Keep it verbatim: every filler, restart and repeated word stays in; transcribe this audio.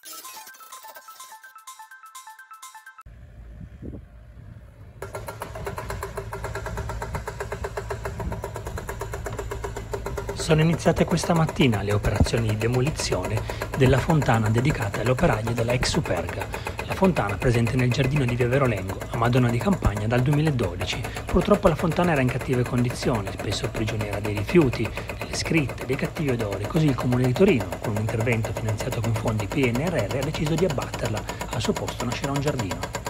Sono iniziate questa mattina le operazioni di demolizione della fontana dedicata alle operaie della ex Superga. La fontana presente nel giardino di via Verolengo, a Madonna di Campagna, dal duemiladodici. Purtroppo la fontana era in cattive condizioni, spesso prigioniera dei rifiuti, delle scritte, dei cattivi odori. Così il Comune di Torino, con un intervento finanziato con fondi P N R R, ha deciso di abbatterla. Al suo posto nascerà un giardino.